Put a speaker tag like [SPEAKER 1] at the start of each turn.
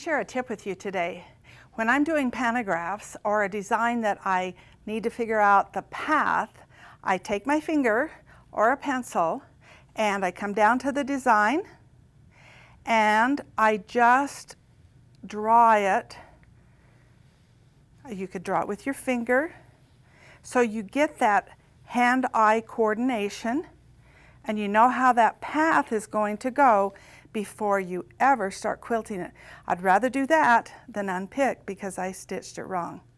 [SPEAKER 1] share a tip with you today. When I'm doing pantographs or a design that I need to figure out the path, I take my finger or a pencil and I come down to the design and I just draw it. You could draw it with your finger. So you get that hand-eye coordination and you know how that path is going to go before you ever start quilting it. I'd rather do that than unpick because I stitched it wrong.